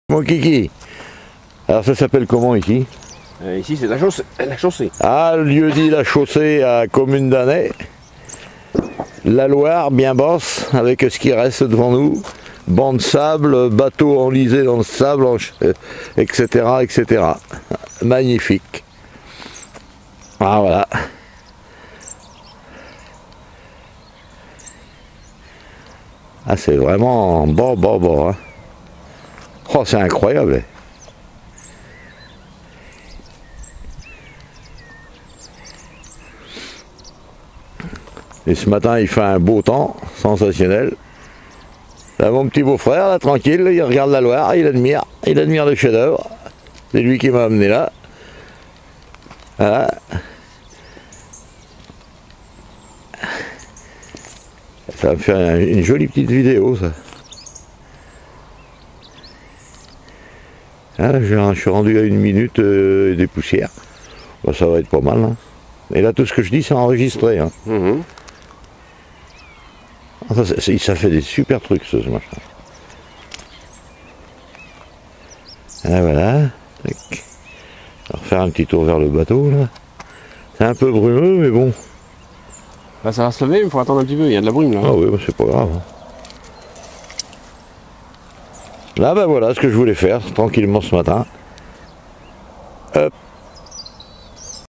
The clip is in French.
Mon kiki. Alors ça s'appelle comment ici? Ici c'est la chaussée. Ah, le lieu dit la chaussée à Commune d'Annay. La Loire bien basse avec ce qui reste devant nous. Banc de sable, bateau enlisé dans le sable, etc. etc. Magnifique. Ah voilà. Ah c'est vraiment bon hein. Oh c'est incroyable. Et ce matin il fait un beau temps, sensationnel. Là, mon petit beau-frère, là, tranquille, il regarde la Loire, il admire le chef-d'œuvre. C'est lui qui m'a amené là. Voilà. Ça va me faire une jolie petite vidéo, ça. Ah, je suis rendu à 1 minute des poussières. Bon, ça va être pas mal. Hein. Et là, tout ce que je dis, c'est enregistré. Hein. Ça fait des super trucs, ce machin. Ah, voilà. On va refaire un petit tour vers le bateau, là. C'est un peu brumeux, mais bon. Là ça va se lever, mais il faut attendre un petit peu, il y a de la brume là. Ah oui, bah, c'est pas grave. Là, ben voilà ce que je voulais faire, tranquillement ce matin. Hop.